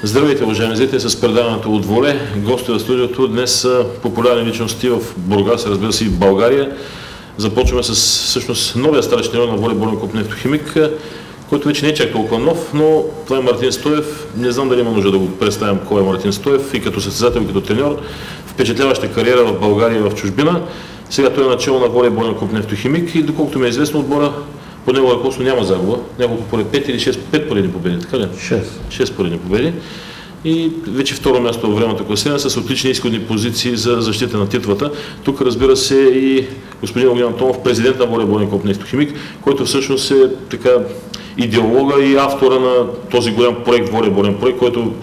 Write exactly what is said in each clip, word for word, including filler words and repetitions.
Здравейте, уважаеми зрители, с предаването от Воле. Гости в студиото днес са популярни личности в Бургас, разбира се и в България. Започваме с всъщност новия старши треньор на волейболен клуб Нефтохимик, който вече не е чак толкова нов, но това е Мартин Стоев. Не знам дали има нужда да го представям кой е Мартин Стоев и като състезател, и като треньор. Впечатляваща кариера в България и в чужбина. Сега той е начало на волейболен клуб Нефтохимик и доколкото ми е известно, отбора по него ръководство няма загуба. Няколко поред пет или шест, пет поредни победи, така ли? шест. шест поредни победи. И вече второ място във времето класиране с отлични изходни позиции за защита на титлата. Тук разбира се и господин Огнян Антонов, президент на волейболен клуб Нефтохимик, който всъщност е така идеолога и автора на този голям проект, волейболен проект, който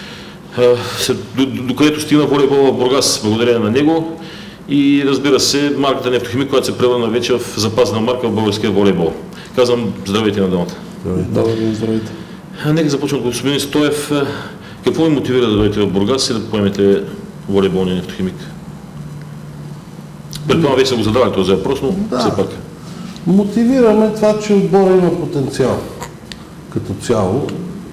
докъдето стигна волейбол в Бургас, благодарение на него. И разбира се, марката Нефтохимик, която се превърна вече в запазена марка в българския волейбол. Казвам здравейте на дамата. Здравейте. Здравейте. Нека започнем от господин Стоев. Какво ви мотивира да дойдете в Бургас и да поемете волейболния Нефтохимик? Предполагам, вече са го задавали този въпрос, но да. все пак. Мотивираме това, че отбора има потенциал като цяло.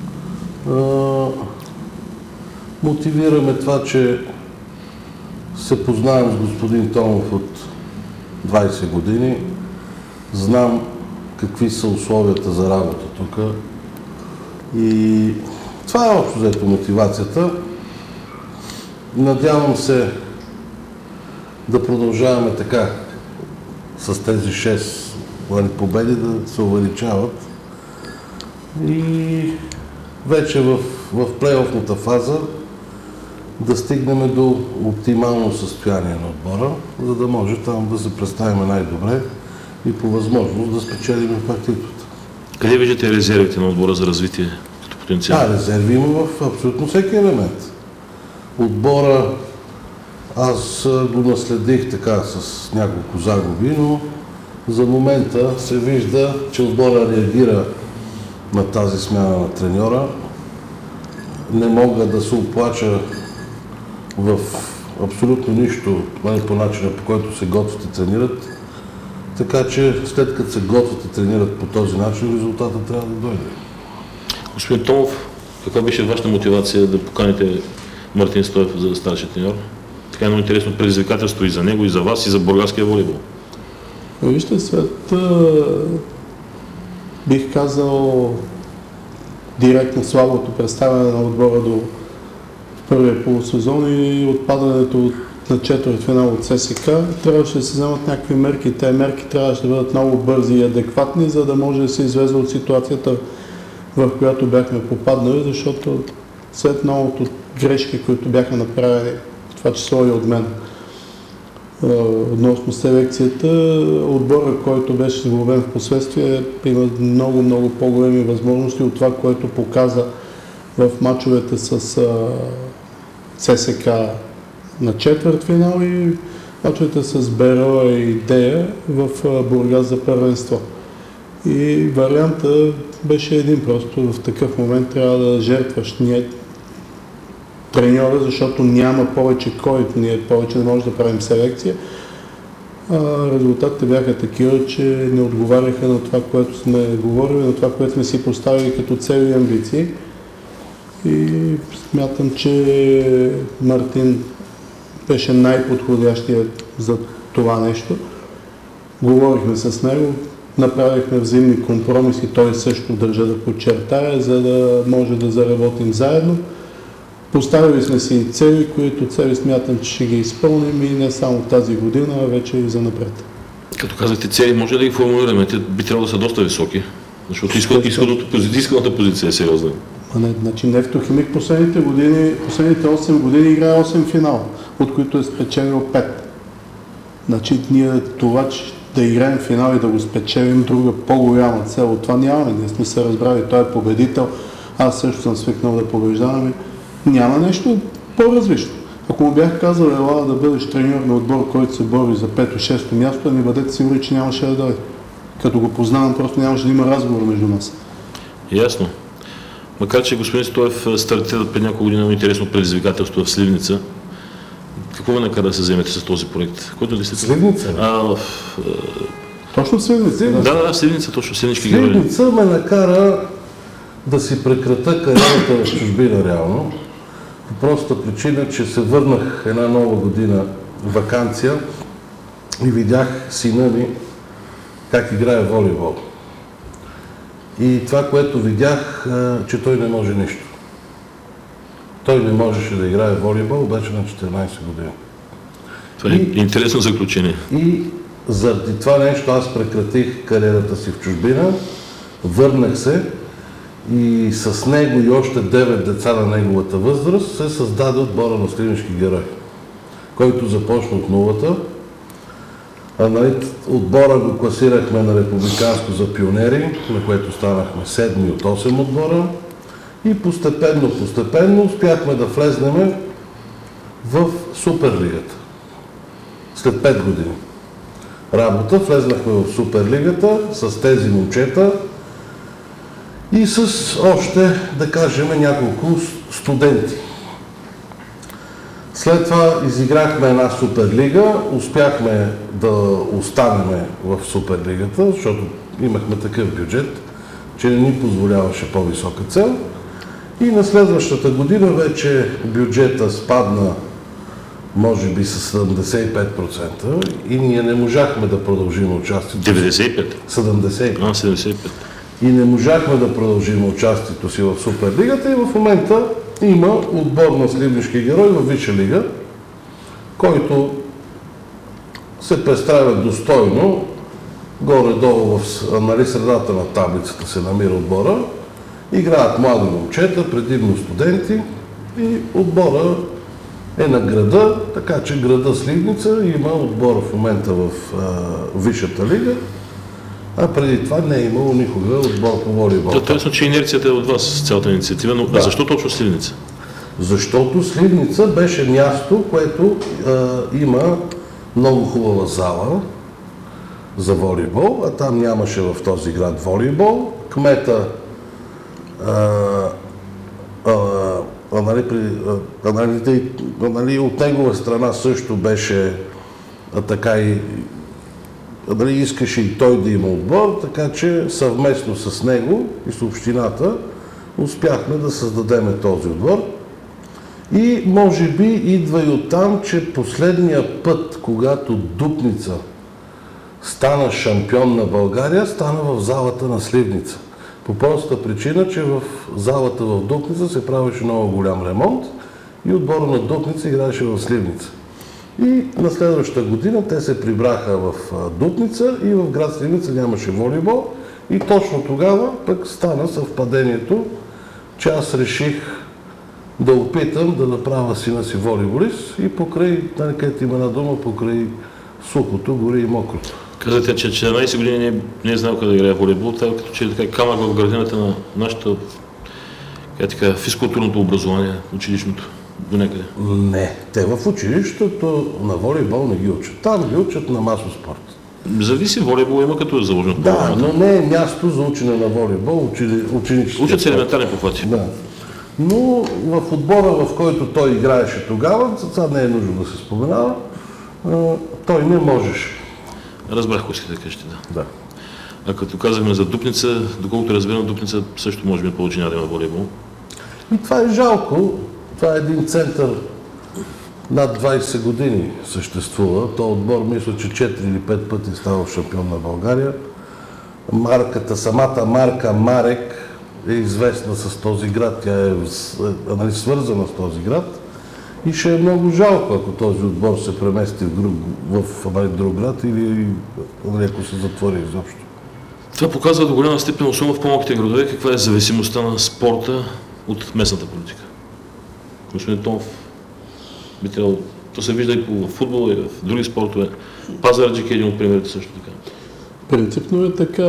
Мотивираме това, че се познавам с господин Томов от двайсет години. Знам какви са условията за работа тук. И това е общо взето мотивацията. Надявам се да продължаваме така с тези шест победи да се увеличават. И вече в, в плейофната фаза да стигнем до оптимално състояние на отбора, за да може там да се представим най-добре и по възможност да спечелим пак титлата. Къде виждате резервите на отбора за развитие като потенциал? Да, резерви има в абсолютно всеки елемент. Отбора, аз го наследих така с няколко загуби, но за момента се вижда, че отбора реагира на тази смяна на треньора. Не мога да се оплача в абсолютно нищо по начина, по който се готвят и тренират. Така че след като се готвят и тренират по този начин, резултата трябва да дойде. Господин Томов, каква беше вашата мотивация да поканите Мартин Стоев за старши треньор? Така е много интересно предизвикателство и за него, и за вас, и за бургаския волейбол. Вижте, след бих казал директно слабото представяне на отбора до първия полусезон и отпадането на четвъртфинал от ССК, трябваше да се вземат някакви мерки. Те мерки трябваше да бъдат много бързи и адекватни, за да може да се излезе от ситуацията, в която бяхме попаднали, защото след многото грешки, които бяха направени, в това число и от мен, относно селекцията, отбора, който беше сглобен в последствие, има много-много по-големи възможности от това, което показа в мачовете с ССК на четвъртфинал и мачовете с Берела и Идея в Бургас за първенство. И варианта беше един, просто в такъв момент трябва да жертваш ние треньора, защото няма повече кой, ние повече не може да правим селекция. А резултатите бяха такива, че не отговаряха на това, което сме говорили, на това, което сме си поставили като цели и амбиции. И смятам, че Мартин беше най-подходящият за това нещо. Говорихме с него, направихме взаимни компромиси, той също държа да подчертая, за да може да заработим заедно. Поставили сме си цели, които цели смятам, че ще ги изпълним и не само тази година, а вече и за напред. Като казахте цели, може да ги формулираме? Те би трябвало да са доста високи, защото изходната позиция е сериозна. А не, значи Нефтохимик последните години, последните осем години играе осем финала, от които е спечелил пет. Значи ние това, че да играем финал и да го спечелим, друга по-голяма цел от това нямаме. Ние сме се разбрали, той е победител, аз също съм свикнал да побеждаваме. Няма нещо по-различно. Ако му бях казал, ела да бъдеш треньор на отбор, който се бори за пето-шесто място, ми бъдете сигурни, че нямаше да дойде. Като го познавам, просто нямаше да има разговор между нас. Ясно. Макар че господин Стоев стартира пред няколко години интересно предизвикателство в Сливница, какво ме накара да се вземете с този проект? Който ли сте? Сливница? А, в, точно в Сливница? Да, да, да, в Сливница, точно Сливнички герои. Сливница ме накара да си прекрата кариерата в чужбина реално. По простата причина, че се върнах една нова година ваканция и видях сина ми как играе волейбол. И това, което видях, че той не може нищо. Той не можеше да играе волейбол, обаче на четиринайсет години. Това е и, интересно заключение. И заради това нещо аз прекратих кариерата си в чужбина, върнах се и с него и още девет деца на неговата възраст се създаде отбора на Сливнишки герои, който започна от нулата. А, нали, отбора го класирахме на републиканско за пионери, на което станахме седми от осем отбора и постепенно, постепенно успяхме да влезнем в Суперлигата. След пет години работа влезнахме в Суперлигата с тези момчета и с още, да кажем, няколко студенти. След това изиграхме една Суперлига, успяхме да останем в Суперлигата, защото имахме такъв бюджет, че не ни позволяваше по-висока цел. И на следващата година вече бюджета спадна, може би с седемдесет и пет процента и ние не можахме да продължим участието. деветдесет и пет? седемдесет и пет. А, седемдесет и пет. И не можахме да продължим участието си в Суперлигата и в момента има отбор на Сливнишки герой в Висша лига, който се представя достойно, горе-долу в, нали, средата на таблицата се намира отбора, играят млади момчета, предимно студенти и отбора е на града, така че града Сливница има отбор в момента в а, Висшата лига, а преди това не е имало никога отбор по волейбол. Да, тоесно, че инерцията е от вас, цялата инициатива, но да. Защо точно Сливница? Защото Сливница беше място, което а, има много хубава зала за волейбол, а там нямаше в този град волейбол. Кмета а, а, а, нали, при, а, нали, а, нали, от негова страна също беше а, така и нали, искаше и той да има отбор, така че съвместно с него и с общината успяхме да създадем този отбор. И може би идва и оттам, че последния път, когато Дупница стана шампион на България, стана в залата на Сливница. По простата причина, че в залата в Дупница се правеше много голям ремонт и отбора на Дупница играеше в Сливница. И на следващата година те се прибраха в Дупница и в град Сливница нямаше волейбол. И точно тогава пък стана съвпадението, че аз реших да опитам да направя сина си волейболист и покрай, където има една дума, покрай сухото, горе и мокрото. Казахте, че четиринайсет години не, не е знал къде да играе волейбол, това като че е така камък в градината на нашата така, физкултурното образование, училищното, до някъде. Не, те в училището на волейбол не ги учат. Там ги учат на масов спорт. Зависи, волейбол има като е заложено. Да, но не е място за учене на волейбол, ученически. Учат се елементарни похвати. Да. Но в отбора, в който той играеше тогава, сега не е нужно да се споменава, той не можеше. Разбрах, ако искате да кажете, да. Да. А като казахме за Дупница, доколкото разбирам, Дупница също може би повече няма да има волейбол. И това е жалко. Това е един център, над двайсет години съществува. Този отбор мисля, че четири или пет пъти е ставал шампион на България. Марката, самата марка Марек е известна с този град, тя е, нали, свързана с този град и ще е много жалко, ако този отбор се премести в друг, в, нали, друг град или, нали, ако се затвори изобщо. Това показва до голяма степен, особено в по-малките градове, каква е зависимостта на спорта от местната политика. Господин Томов, би трябвало, то се вижда и по футбол, и в други спортове. Пазарджик е един от примерите също така. Принципно е така.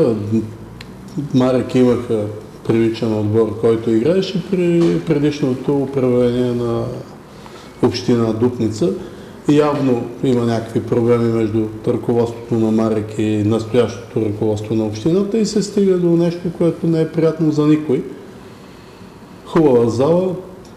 Марек имаха приличен отбор, който играеше при предишното управление на община Дупница. И явно има някакви проблеми между ръководството на Марек и настоящото ръководство на общината и се стига до нещо, което не е приятно за никой. Хубава зала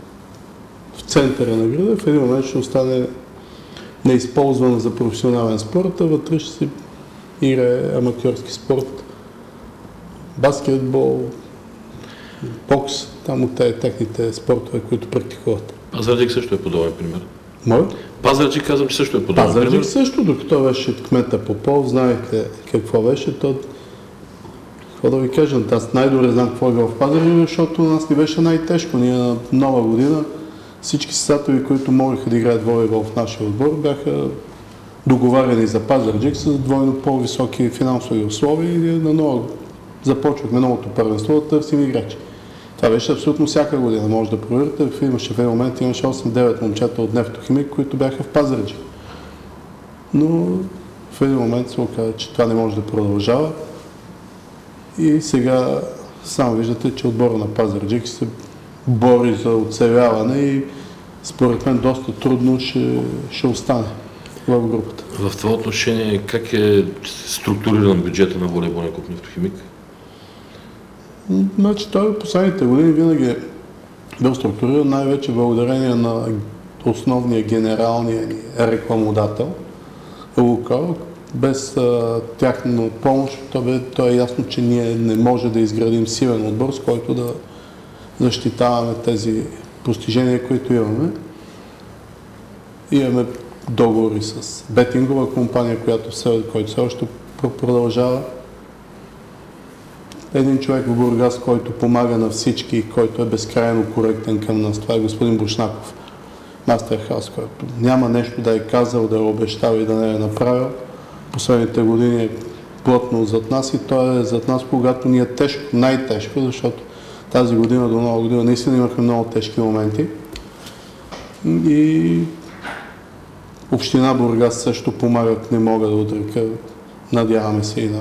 в центъра на града, в един момент ще остане неизползвана за професионален спорт, а вътре ще си играе аматьорски спорт, баскетбол. бокс, там от тези техните спортове, които практикуват. Пазарджик също е подобен пример. Мой? Пазарджик казвам, че също е подобен Пазарджик пример. също, докато беше кмета Попов, знаете какво беше, то какво да ви кажа, аз най-добре знам какво е било в Пазарджик, защото у нас ни беше най-тежко. Ние на нова година всички състатъви, които можеха да играят волейбол в нашия отбор, бяха договаряни за Пазарджик с двойно по-високи финансови условия и на нова започвахме новото първенство да търсим играчи. Това беше абсолютно всяка година, може да проверите. Имаше в един момент, имаше осем-девет момчета от Нефтохимик, които бяха в Пазарджик. Но в един момент се оказа, че това не може да продължава. И сега само виждате, че отбора на Пазарджик се бори за оцеляване и според мен доста трудно ще, ще остане в групата. В това отношение как е структуриран бюджета на волейболния клуб Нефтохимик? Значи той в последните години винаги е бил структуриран най-вече благодарение на основния генералния ни рекламодател Лукойл. Без а, тяхна помощ, то, бе, то е ясно, че ние не може да изградим силен отбор, с който да защитаваме тези постижения, които имаме. Имаме договори с бетингова компания, която все, който все още продължава. Един човек в Бургас, който помага на всички и който е безкрайно коректен към нас, това е господин Бушнаков, Мастерхаус, който няма нещо да е казал, да е обещал и да не е направил. Последните години е плътно зад нас и той е зад нас, когато ни е тежко, най-тежко, защото тази година до нова година наистина имахме много тежки моменти. И община Бургас също помагат, не мога да отрека. Надяваме се и на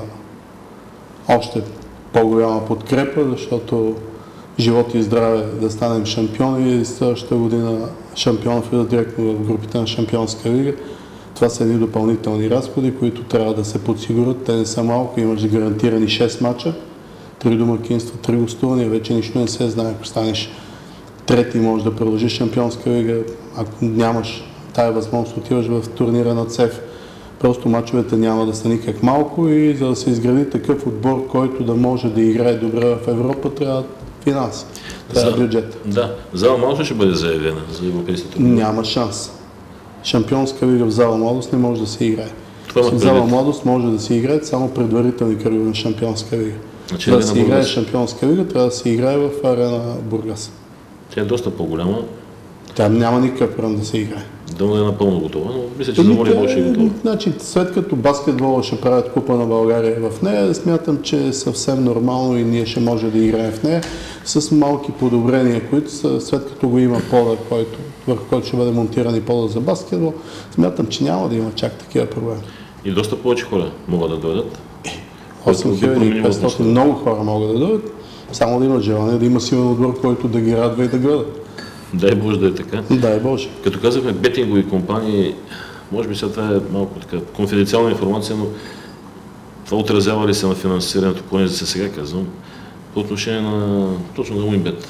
още по-голяма подкрепа, защото живот и здраве да станем шампиони и следващата година шампион влиза директно в групите на Шампионска лига. Това са едни допълнителни разходи, които трябва да се подсигурят. Те не са малко, имаш гарантирани шест мача, три домакинства, три гостувания, вече нищо не се знае. Ако станеш трети, можеш да продължиш Шампионска лига, ако нямаш тая възможност, отиваш в турнира на ЦЕФ. Просто мачовете няма да са никак малко и за да се изгради такъв отбор, който да може да играе добре в Европа, трябва финанси, трябва за, бюджет. Да, зала Младост ще бъде заявена за европейските. Няма шанс. Шампионска лига в зала Младост не може да се играе. В зала Младост може да се играят само предварителни кръгове на Шампионска лига. Значи, да, да се играе Шампионска лига, трябва да се играе в арена Бургас. Тя е доста по-голяма. Там няма никакъв проблем да се играе. Да не е напълно готова, но мисля, че за волейбол ще е готова. Значи, след като баскетбола ще правят Купа на България в нея, смятам, че е съвсем нормално и ние ще може да играем в нея с малки подобрения, които са, след като го има пода, който, върху който ще бъде монтиран и пода за баскетбол, смятам, че няма да има чак такива проблеми. И доста повече хора могат да дойдат. осем хиляди и петстотин много хора могат да дойдат, само да имат желание, да има силен отбор, който да ги радва и да гледат. Дай Боже да е така. Дай Боже. Като казахме бетингови компании, може би сега това е малко така конфиденциална информация, но това отразява ли се на финансирането, поне за сега казвам, по отношение на точно на Уинбет?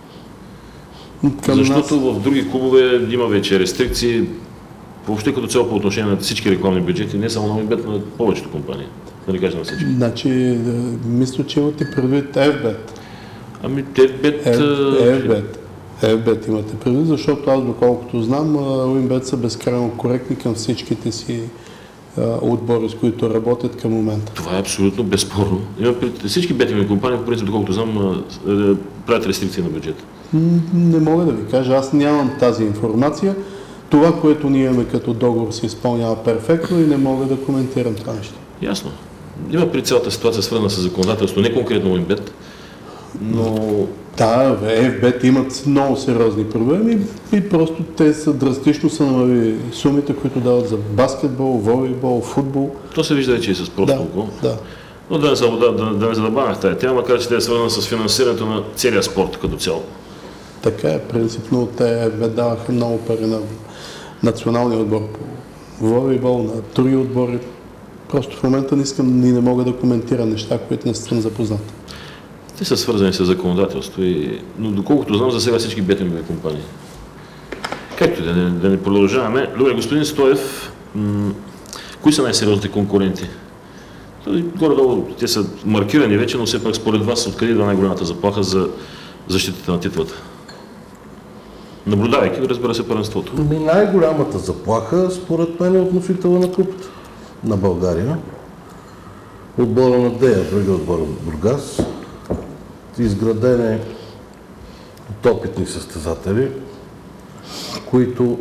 Защото нас... в други клубове има вече рестрикции, въобще като цяло по отношение на всички рекламни бюджети, не само на Уинбет, но на повечето компании. Да не кажа на всички. Значи, мисля, че имате предвид Ефбет. Ами Ефбет... Ефбет. Ефбет имате предвид, защото аз, доколкото знам, Уинбет са безкрайно коректни към всичките си а, отбори, с които работят към момента. Това е абсолютно безспорно. Всички бетингови компании, по принцип, доколкото знам, правят рестрикции на бюджета. Не мога да ви кажа, аз нямам тази информация. Това, което ние имаме като договор, се изпълнява перфектно и не мога да коментирам това нещо. Ясно. Има при цялата ситуация свързана с законодателство, не конкретно Уинбет, но... Да, Ефбет имат много сериозни проблеми и просто те са драстично са намали сумите, които дават за баскетбол, волейбол, футбол. То се вижда вече и с просто гол. Да, да. Но да не, да, да, да не задабавях тази тема, макар че тя е свързана с финансирането на целия спорт като цяло. Така е, принципно те даваха много пари на националния отбор по волейбол, на други отбори. Просто в момента не искам и не мога да коментирам неща, които не съм запознат. Те са свързани с законодателство, и... но доколкото знам, за сега всички бетингови компании. Както да не, да не продължаваме. Добре, господин Стоев, м- кои са най-сериозните конкуренти? Горе-долу те са маркирани вече, но все пак според вас откъде идва най-голямата заплаха за защитата на титлата? Наблюдавайки, разбира се, първенството. Ми най-голямата заплаха, според мен, е от носителя на купата на България. Отбора на Дея, други отбор от Бургас. Изграден е от опитни състезатели, които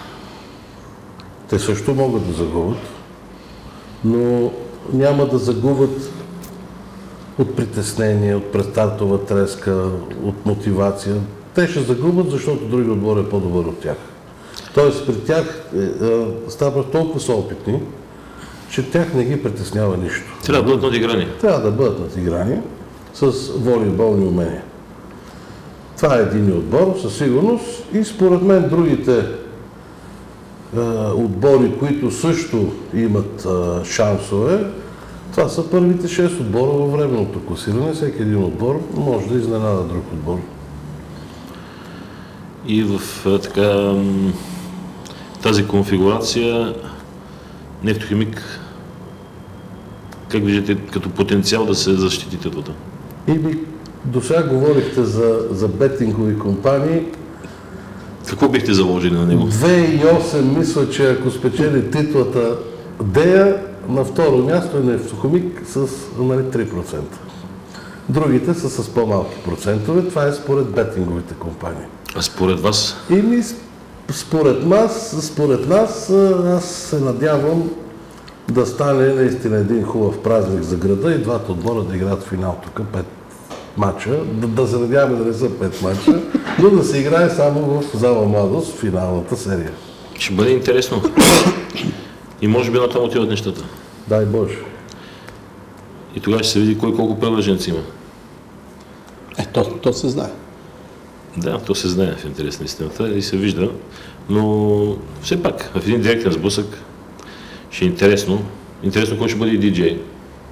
те също могат да загубят, но няма да загубят от притеснение, от предстартова треска, от мотивация. Те ще загубят, защото други отбор е по-добър от тях. Тоест при тях е, е, стават толкова са опитни, че тях не ги притеснява нищо. Трябва да бъдат надиграни. Трябва да бъдат надиграни с волейболни умения. Това е един отбор, със сигурност. И според мен другите е, отбори, които също имат е, шансове, това са първите шест отбора във временното класиране. Всеки един отбор може да изненада друг отбор. И в е, така, тази конфигурация Нефтохимик, как виждате като потенциал да се защити титлата? И би, до сега говорихте за, за бетингови компании. Какво бихте заложили на него? две хиляди и осем мисля, че ако спечели титлата Дея, на второ място е Нефтохимик с нали, три процента. Другите са с по-малки процентове. Това е според бетинговите компании. А според вас? И ми, според нас, според нас, аз се надявам да стане наистина един хубав празник за града и двата отбора да играят финал тук, пет мача. Да, да се надяваме да не са пет мача, но да се играе само в зала Младост в финалната серия. Ще бъде интересно. И може би натам отиват нещата. Дай Боже. И тогава ще се види кой колко привърженци има. Е, то, то се знае. Да, то се знае в интерес на истината и се вижда, но все пак в един директен сблъсък ще е интересно. Интересно кой ще бъде и диджей.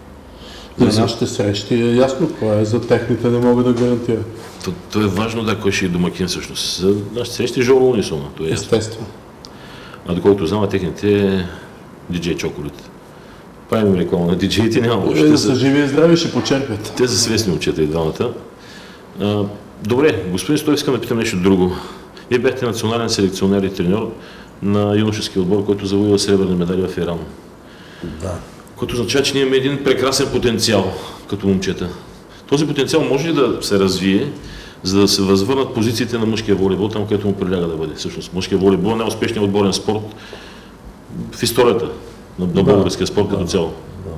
За нашите срещи е ясно кой е, за техните не мога да гарантира. То, то е важно да кой ще е домакин всъщност. За нашите срещи е Жоро Унисона, то е ясно. Естествено. А доколкото знам, техните диджей чоколите. Правим реклама на диджеите, няма лошо. Е, Те са са, живи и здрави, ще почерпят. те са свестни момчета и двамата. А, добре, господин Стоев, искам да питам нещо друго. Вие бяхте национален селекционер и треньор на юношески отбор, който завоюва сребърни медали в Иран. Да. Което означава, че ние имаме един прекрасен потенциал като момчета. Този потенциал може ли да се развие, за да се възвърнат позициите на мъжкия волейбол, там където му приляга да бъде? Всъщност, мъжкия волейбол е най-успешният отборен спорт в историята на, на българския спорт като да, цяло.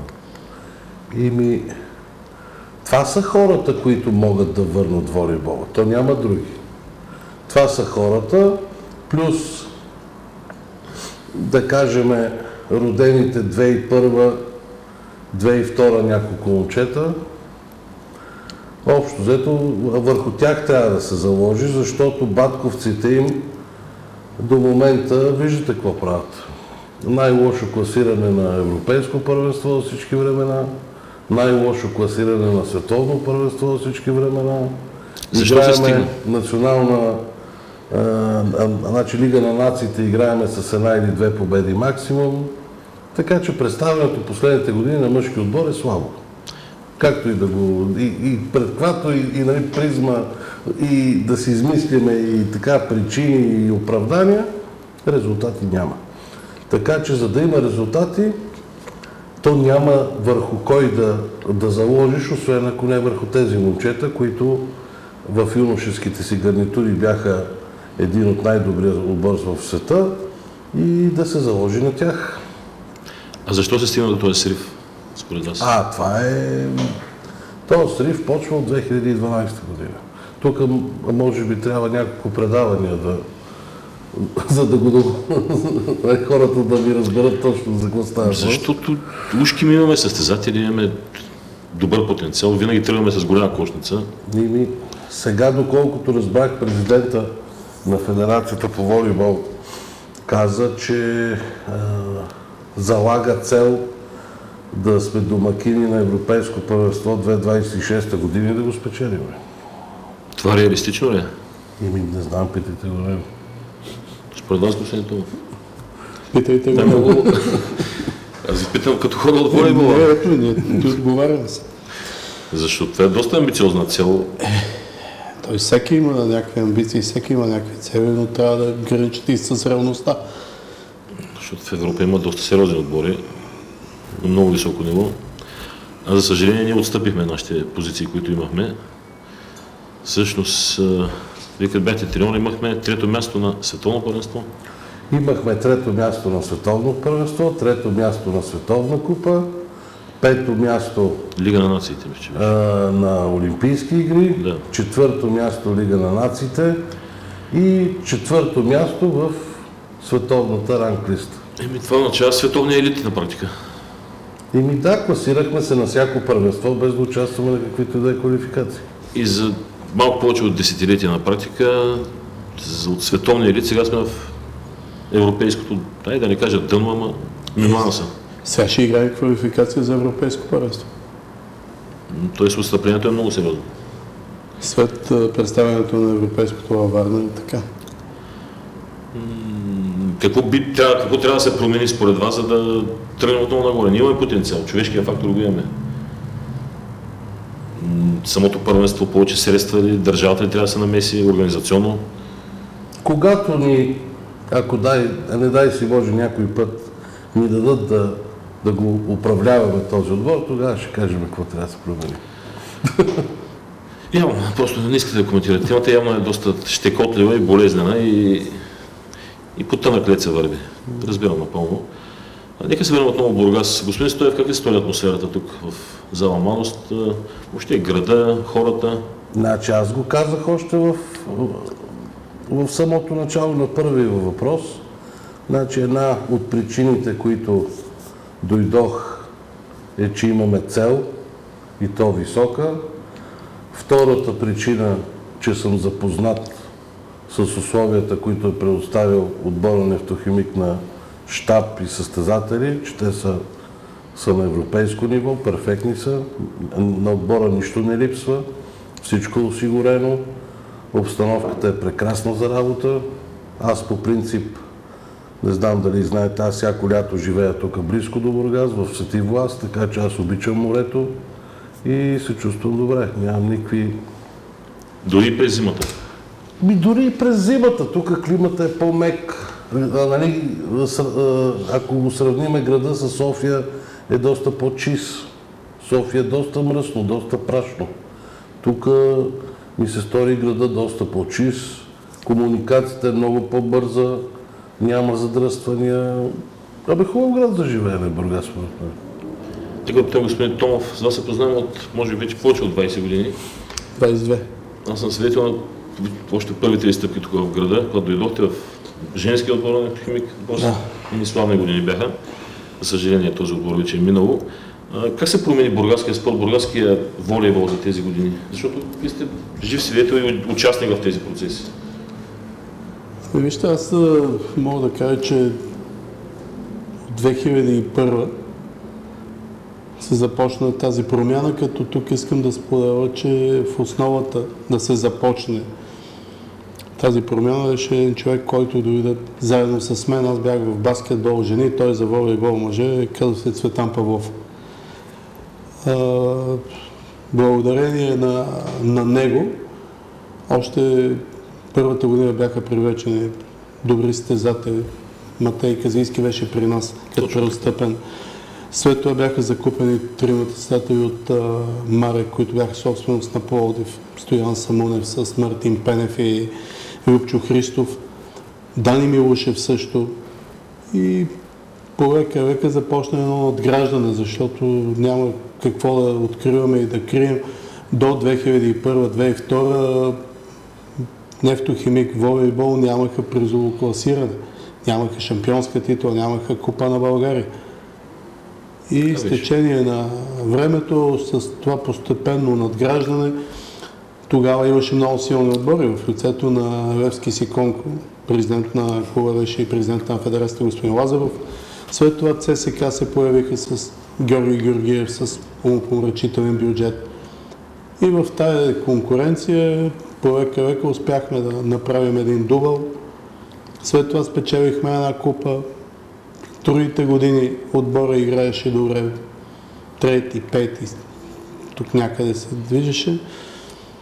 Да. И ми... Това са хората, които могат да върнат волейбола. То няма други. Това са хората, плюс, да кажем, родените две хиляди и първа, две хиляди и втора няколко момчета. Общо взето, върху тях трябва да се заложи, защото батковците им до момента, виждате какво правят. Най-лошо класиране на европейско първенство за всички времена, най-лошо класиране на световно първенство за всички времена. Защо се стигна? Национална а, а, значи Лига на нациите играеме с една или две победи максимум. Така че представянето последните години на мъжки отбор е слабо. Както и да го... И, и пред каквато и, и нали, призма, и да си измислиме и така причини и оправдания, резултати няма. Така че за да има резултати, то няма върху кой да, да заложиш, освен ако не върху тези момчета, които в юношеските си гарнитури бяха един от най-добрия отбор в света и да се заложи на тях. А защо се стигна до този срив, според вас? А, това е... Този срив почва от две хиляди и дванадесета година. Тук може би трябва няколко предавания да... за да го... хората да ви разберат точно за какво става. Защото ушки ми имаме състезатели, имаме добър потенциал, винаги тръгваме с голяма кошница. И ми, сега, доколкото разбрах, президента на Федерацията по волейбол каза, че а, залага цел да сме домакини на Европейско първенство две хиляди двадесет и шеста година и да го спечелим. Това реалистично ли е? И ми, не знам, питайте го него. Според вас, господин Томов? Питайте Да, го. много... Аз ви питам като хора от волейбола. Не, ето, ние ти отговаряме се. Защото това е доста амбициозна цел. Той всеки има някакви амбиции, всеки има някакви цели, но трябва да граничи с реалността. Защото в Европа има доста сериозни отбори, на много високо ниво. А за съжаление ние отстъпихме нашите позиции, които имахме. Всъщност, вие като бяхте треньор, имахме трето място на световно първенство. Имахме трето място на световно първенство, трето място на световна купа, пето място Лига на нациите, мисля, а, на Олимпийски игри, Да. четвърто място Лига на нациите и четвърто място в световната ранглиста. Еми, това означава световния елит на практика. И ми да, класирахме се на всяко първенство, без да участваме на каквито и да е квалификации. И за малко повече от десетилетия на практика, от световния елит, сега сме в европейското, дай да не кажа дъно, ама нюанса. Сега ще играем квалификация за европейско първенство. Тоест отстъплението е много сериозно. След а, представянето на европейското във Варна и така. Какво, би, трябва, какво трябва да се промени според вас, за да тръгнем отново нагоре? Ние имаме потенциал, човешкия фактор го имаме. М, Самото първенство, повече средства ли, държавата ли трябва да се намеси организационно? Когато ни, ако дай, не дай си Боже някой път, ни дадат да, да го управляваме този отбор, тогава ще кажем какво трябва да се промени. Явно, просто не искате да коментирате. Темата явно е доста щекотлива и болезнена и, и по тънък лед се върви. Разбирам напълно. А, нека се върнем отново в Бургас. Господин Стоев, как е стои атмосферата тук в зала Младост? А, Въобще града, хората? Значи аз го казах още в, в самото начало на първия въпрос. Значи една от причините, които дойдох, е, че имаме цел и то висока. Втората причина, че съм запознат с условията, които е предоставил отбора Нефтохимик на щаб и състезатели, че те са, са на европейско ниво, перфектни са, на отбора нищо не липсва, всичко е осигурено, обстановката е прекрасна за работа. Аз по принцип, не знам дали знаете, аз всяко лято живея тук близко до Бургас, в Свети Влас, така че аз обичам морето и се чувствам добре. Нямам никакви... Дори през зимата. Ми дори и през зимата. Тук климата е по-мек. А, нали, ако го сравниме града с София, е доста по-чист. София е доста мръсно, доста прашно. Тук ми се стори града доста по-чист. Комуникацията е много по-бърза, няма задръствания. Абе, хубав град за живеене, Бургас. Така, господин Томов, с вас се познавам от, може би, вече повече от двайсет години. двайсет и две. Аз съм свидетел на още първите ви стъпки тук в града, когато дойдохте в женския отбор на Нефтохимик. Да. И славни години бяха. За съжаление, този отбор вече е минало. А, как се промени бургаския спорт, бургаския волейбол за тези години? Защото вие сте жив свидетел и участник в тези процеси. Вижте, аз а, мога да кажа, че от две хиляди и първа се започна тази промяна, като тук искам да споделя, че в основата да се започне тази промяна беше един човек, който дойде заедно с мен. Аз бях в баскетбол жени, той за волейбол мъже, казва се Цветан Павлов. А, благодарение на, на него, още първата година бяха привлечени добри състезатели. Матей Казийски беше при нас като първостепен. След това бяха закупени тримата състезатели от а, Марек, които бяха собственост на Пловдив. Стоян Самунев с Мартин Пенев и Любчо Христов. Дани Милушев също. И по лека лека започна едно надграждане, защото няма какво да откриваме и да крием. До две хиляди и първа - две хиляди и втора Нефтохимик волейбол нямаха призово класиране. Нямаха шампионска титла, нямаха Купа на България. И с течение на времето, с това постепенно надграждане, тогава имаше много силни отбори в лицето на Левски Сиконко, президент на клуба беше и президент на федерацията господин Лазаров. След това ЦСКА се появиха с Георги Георгиев с умопомрачителен бюджет. И в тази конкуренция по лека лека успяхме да направим един дубъл. След това спечелихме една купа. Другите години отбора играеше добре. Трети, пети, тук някъде се движеше.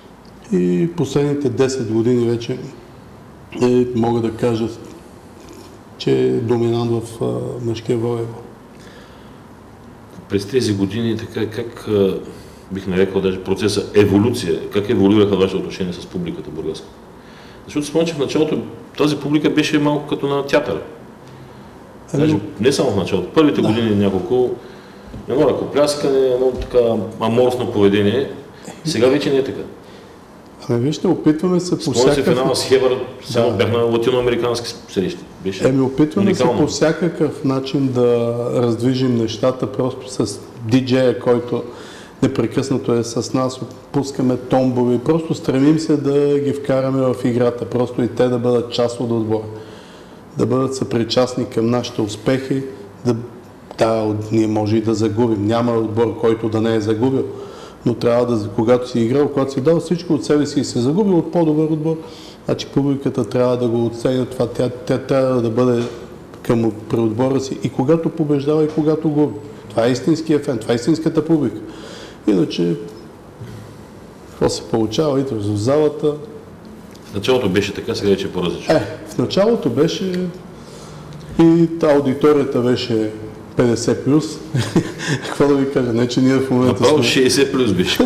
И последните десет години вече е, мога да кажа, че е доминант в а, мъжкия волейбол. През тези години, така как бих нарекал даже процеса еволюция, как еволюираха вашите отношения с публиката бургаска? Защото спомням, че в началото тази публика беше малко като на театър. Даже не само в началото, първите да. години няколко, едно ръкопляскане, едно така аморфно поведение. Сега вече не е така. Ами вижте, опитваме се по всякакъв... всякакъв... се финала с Хебър, само да. бях на латиноамерикански срещи. Беше Еми опитваме уникално. се по всякакъв начин да раздвижим нещата, просто с диджея, който непрекъснато е с нас, пускаме томбови, просто стремим се да ги вкараме в играта, просто и те да бъдат част от отбора, да бъдат съпричастни към нашите успехи, да, да, ние може и да загубим, няма отбор, който да не е загубил, но трябва да, когато си играл, когато си дал всичко от себе си и се загубил от по-добър отбор, значи публиката трябва да го оценя това, тя, тя трябва да бъде към при отбора си и когато побеждава, и когато губи. Това е истинския фен, това е истинската публика. Иначе, какво се получава, идваш в залата. В началото беше така, сега вече е по-различно. Е, в началото беше и та аудиторията беше петдесет плюс. Какво да ви кажа, не че ние в момента Направо сме... шейсет плюс беше.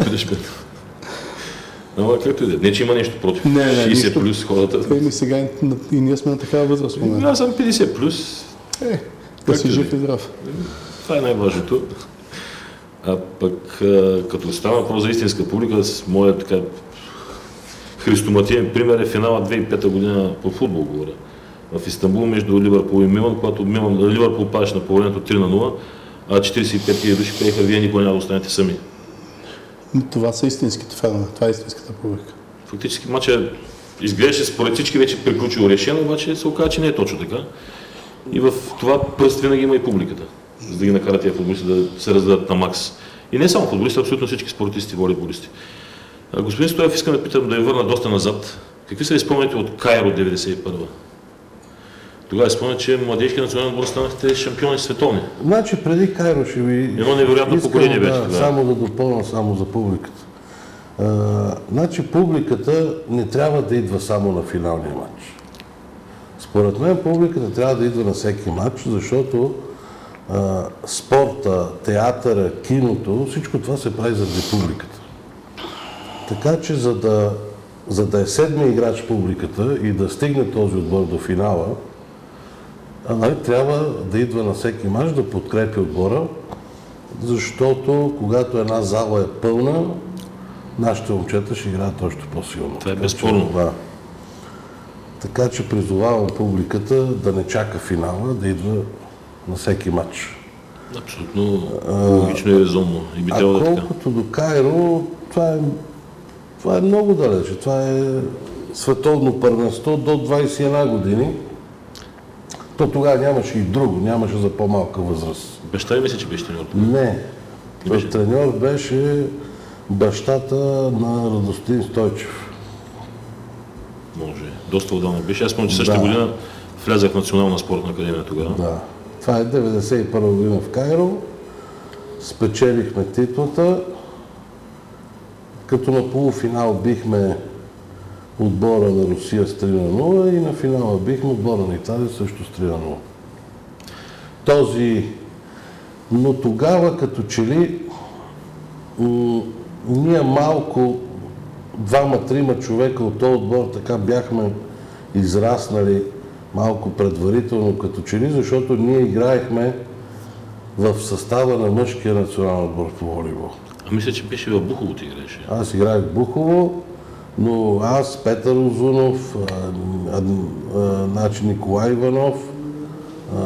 Но както и да е. Не, че има нещо против. Не, не, шейсет нищо. плюс хората. Еми сега и, и ние сме на такава възраст в момента. Аз съм петдесет плюс. Е, да си жив и здрав. Това е най-важното. А пък, като става въпрос за истинска публика, с моят така христоматиен пример е финала две хиляди и пета година по футбол, говоря. В Истанбул между Ливърпул и Милан, когато Милан, Ливърпул падаше на половината три на нула, а четиридесет и пет хиляди души пееха, вие никога няма да останете сами. Това са истинските фенове, това е истинската публика. Фактически матча изглеждаше според всички вече приключило решено, обаче се оказа, че не е точно така. И в това пръст винаги има и публиката, за да ги накарат тия футболисти да се раздадат на макс. И не само футболисти, абсолютно всички спортисти, волейболисти. Господин Стоев, искам да питам да я върна доста назад. Какви са ви спомняте от Кайро деветдесет и първа? Тогава спомня, че младежки национален отбор станахте шампиони световни. Значи преди Кайро ще ви... Едно невероятно поколение беше да, тогава. Само да допълня само за публиката. А, значи публиката не трябва да идва само на финалния матч. Според мен публиката трябва да идва на всеки матч, защото а, спорта, театъра, киното, всичко това се прави заради публиката. Така че за да, за да е седми играч публиката и да стигне този отбор до финала, а, нали, трябва да идва на всеки мач, да подкрепи отбора, защото когато една зала е пълна, нашите момчета ще играят още по-силно. Това е безспорно. Да. Така че призовавам публиката да не чака финала, да идва на всеки матч. Абсолютно логично и резонно. И би а трябвало да така. колкото до Кайро, това е, това е много далече. Това е световно първенство до двадесет и една години. То тогава нямаше и друго, нямаше за по-малка възраст. Баща ли мисля, че беше треньор? Не. Не беше. Треньор беше бащата на Радостин Стойчев. Може. Доста отдавна беше. Аз спомням, че същата Да. година влязах в Национална спортна академия тогава. Да. Това е деветдесет и първа година в Кайро. Спечелихме титлата. Като на полуфинал бихме отбора на Русия с три на нула и на финала бихме отбора на Италия също с три на нула. Този... Но тогава като че ли м- ние малко, двама-трима човека от този отбор така бяхме израснали малко предварително като че ли, защото ние играехме в състава на мъжкия национален отбор по волейбол. А мисля, че беше в Бухово ти играеше. Аз играех в Бухово, но аз, Петър Озунов, а, а, а, значи Николай Иванов, а,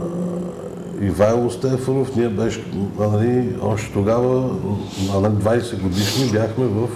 Ивайло Стефанов, ние беше, нали, още тогава, на двадесет годишни бяхме в,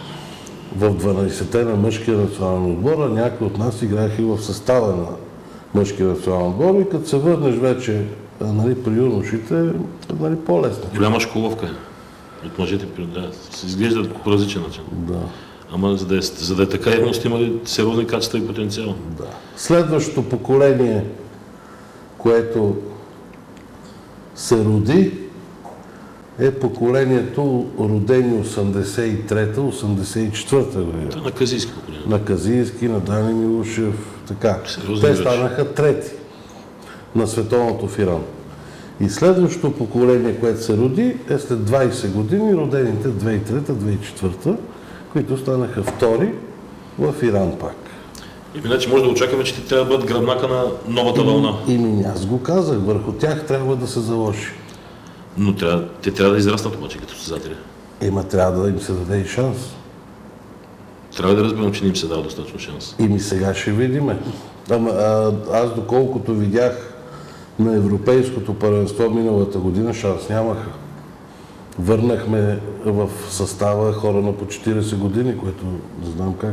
в дванадесетте на мъжкия национален отбор, а някои от нас играеха и в състава на мъжкия национален отбор и като се върнеш вече, нали, при юношите, нали, по-лесно. Голяма школовка е. От мъжете да, се изглежда по различен начин. Да. Ама за да е, за да е така, явно сте имали сериозни качества и потенциал. Да. Следващото поколение, което се роди, е поколението родени осемдесет и трета осемдесет и четвърта година. На Казийски поколение. На Казийски, на Дани Милушев, така. Сериозни Те вече. станаха трети на световното в Иран. И следващото поколение, което се роди, е след двайсет години, родените две хиляди и трета две хиляди и четвърта, които станаха втори в Иран пак. И иначе може да очакваме, че те трябва да бъдат гръбнака на новата вълна. И ми аз го казах, върху тях трябва да се заложи. Но трябва, те трябва да израснат обаче като създатели. Има трябва да им се даде и шанс. Трябва да разберем, че не им се дава достатъчно шанс. И ми сега ще видиме. Ама, а, аз доколкото видях на Европейското първенство миналата година, шанс нямаха. Върнахме в състава хора на по четирийсет години, което не знам как.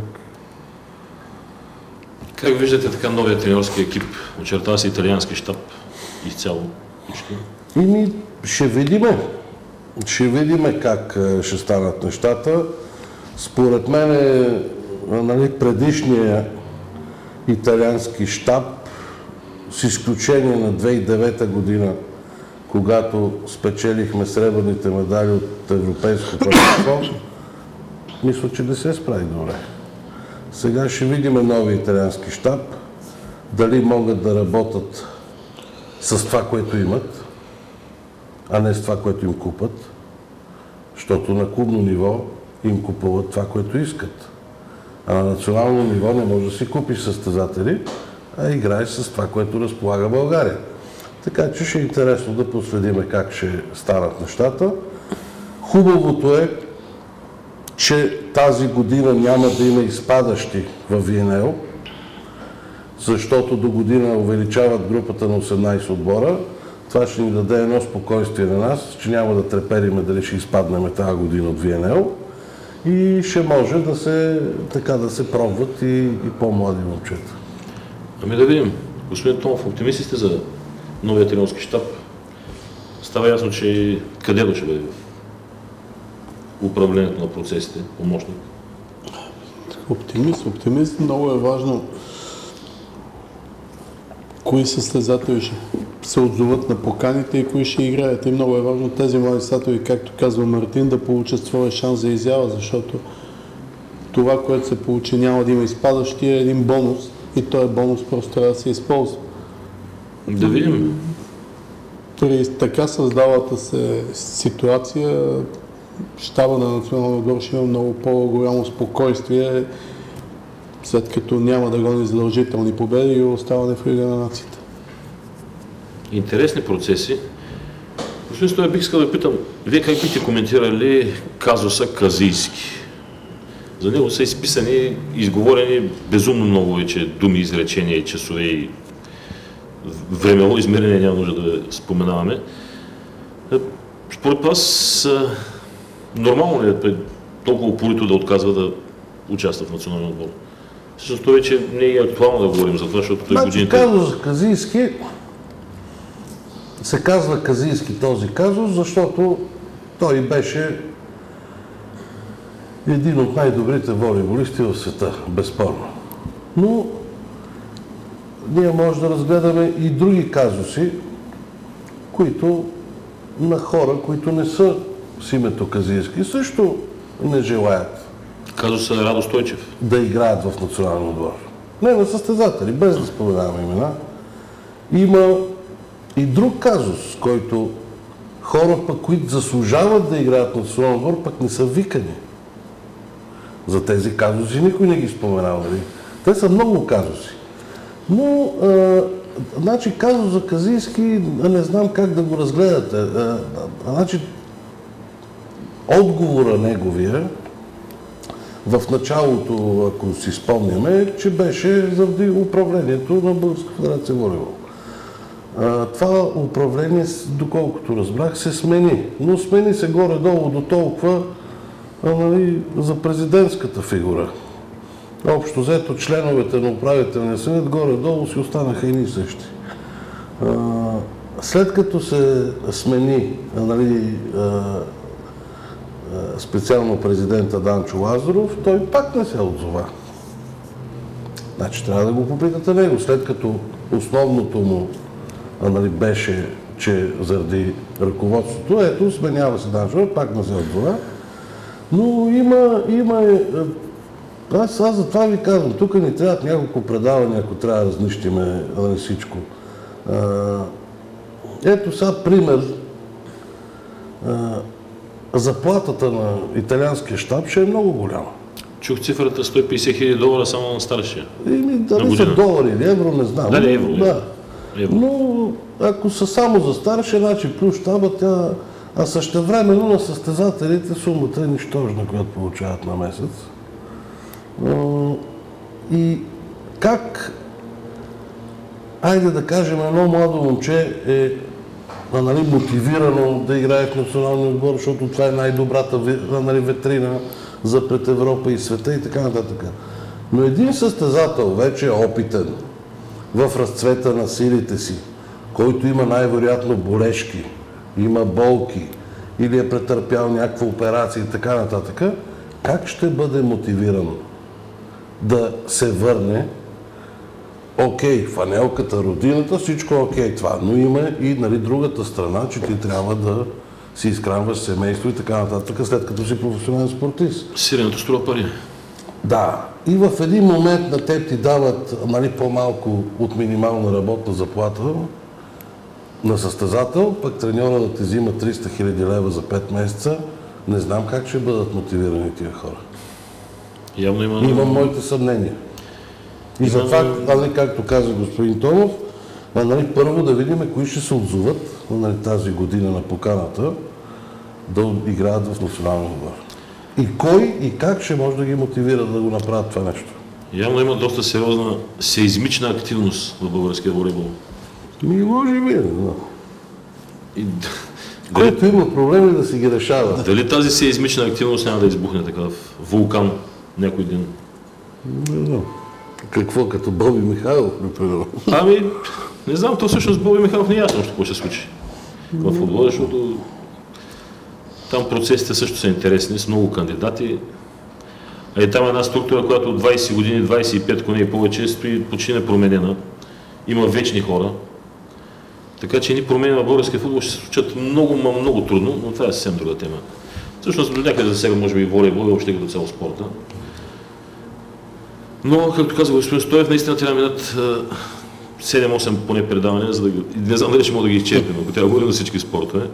Как виждате така новия тренерски екип? Очертава се италиански щаб изцяло. Почти. И ми ще видиме. Ще видиме как е, ще станат нещата. Според мен е, нали, предишния италиански щаб, с изключение на две хиляди и девета година, когато спечелихме сребърните медали от Европейско първенство, мисля, че не се справи добре. Сега ще видим нови италиански щаб, дали могат да работят с това, което имат, а не с това, което им купат, защото на клубно ниво им купуват това, което искат. А на национално ниво не може да си купиш състезатели, а играеш с това, което разполага България. Така че ще е интересно да последиме как ще станат нещата. Хубавото е, че тази година няма да има изпадащи в ВИЕНЕО, защото до година увеличават групата на осемнайсет отбора. Това ще ни даде едно спокойствие на нас, че няма да трепериме дали ще изпаднем тази година от ВИЕНЕО и ще може да се, така да се пробват и, и по-млади момчета. Ами да видим. Господин Томов, оптимисти сте за новия тренерски щаб? Става ясно, че къде ще бъде в управлението на процесите, помощник? Оптимист, оптимист. Много е важно кои състезатели ще се отзоват на поканите и кои ще играят. И много е важно тези млади състезатели, както казва Мартин, да получат своя шанс за изява, защото това, което се получи, няма да има изпадащи, е един бонус и този бонус просто трябва да се използва. Да видим. При така създалата се ситуация, щаба на националния отбор ще има много по-голямо спокойствие, след като няма да гони задължителни победи и оставане в Лига на нациите. Интересни процеси. Господин Стоев, бих искал да питам, вие как бихте коментирали казуса Казийски? За него са изписани, изговорени безумно много вече думи, изречения и часове и времево измерение, няма нужда да споменаваме. Според вас, нормално ли е толкова упорито да отказва да участва в националния отбор? Всъщност това вече не е актуално да говорим за това, защото той Значи, годините... казус за Казийски се казва Казийски този казус, защото той беше един от най-добрите волейболисти в света, безспорно. Но ние може да разгледаме и други казуси, които на хора, които не са с името Казийски, също не желаят Казуса Радо Стойчев. да играят в националния отбор. Не на състезатели, без да споменаваме имена. Има и друг казус, който хора, пък, които заслужават да играят в националния отбор, пък не са викани. За тези казуси никой не ги споменава. Нали? Те са много казуси. Но, а, значи, казус за Казийски, не знам как да го разгледате. А, а, значи, отговора неговия, в началото, ако си спомняме, че беше заради управлението на Българска федерация волейбол. Това управление, доколкото разбрах, се смени. Но смени се горе-долу до толкова, а, нали, за президентската фигура. Общо взето членовете на управителния съвет горе-долу си останаха едни и същи. А, след като се смени, а, нали, а, специално президента Данчо Лазаров, той пак не се отзова. Значи трябва да го попитате него, след като основното му, а, нали, беше че заради ръководството, ето, сменява се данжор, пак не се отбора. Но има, има аз, аз за това ви казвам, тук ни трябват няколко предавания, ако трябва да разнищиме нали, всичко. А, ето сега пример. А, заплатата на италианския щаб ще е много голяма. Чух цифрата сто и петдесет хиляди долара само на старшия. Ими, дали са долари или евро, не знам. Дали евро? Да. Евро. Но ако са само за старшия, значи плюс щаба, тя... А същевременно на състезателите сумата е нищожна, която получават на месец. И как, айде да кажем, едно младо момче е нали, мотивирано да играе в националния отбор, защото това е най-добрата нали, витрина за пред Европа и света и така нататък. Но един състезател вече е опитен в разцвета на силите си, който има най-вероятно болешки, има болки или е претърпял някаква операция и така нататък, как ще бъде мотивиран да се върне? Окей, фанелката, родината, всичко е окей това, но има и нали, другата страна, че ти трябва да си изхранваш семейство и така нататък, след като си професионален спортист. Сиреното струва пари. Да, и в един момент на теб ти дават нали, по-малко от минимална работна заплата на състезател, пък треньора да ти взима триста хиляди лева за пет месеца, не знам как ще бъдат мотивирани тия хора. Явно има... Имам моите съмнения. И има... затова, нали, както каза господин Томов, нали, първо да видим кои ще се отзоват нали, тази година на поканата да играят в националния отбор. И кой и как ще може да ги мотивира да го направят това нещо. Явно има доста сериозна сеизмична активност в българския волейбол. Ми може би, не знам. И... Който има проблеми да си ги решава. Дали тази сеизмична активност няма да избухне такъв вулкан някой ден? Не знам. Какво, като Боби Михайлов, например? Ами, не знам, то всъщност Боби Михайлов не е ясно какво ще се случи в футбола, защото там процесите също са интересни, с много кандидати. А и там е една структура, която от двайсет години, двайсет и пет, ако не и повече, стои почти непроменена. Има вечни хора. Така че ни промени в българския футбол ще се случат много, много трудно, но това е съвсем друга тема. Всъщност до някъде засега може би и волейбол и въобще като цяло спорта. Но, както каза господин Стоев, наистина трябва да минат седем-осем поне предавания, за да ги... не знам дали ще мога да ги изчерпим, ако трябва да говорим за всички спортове.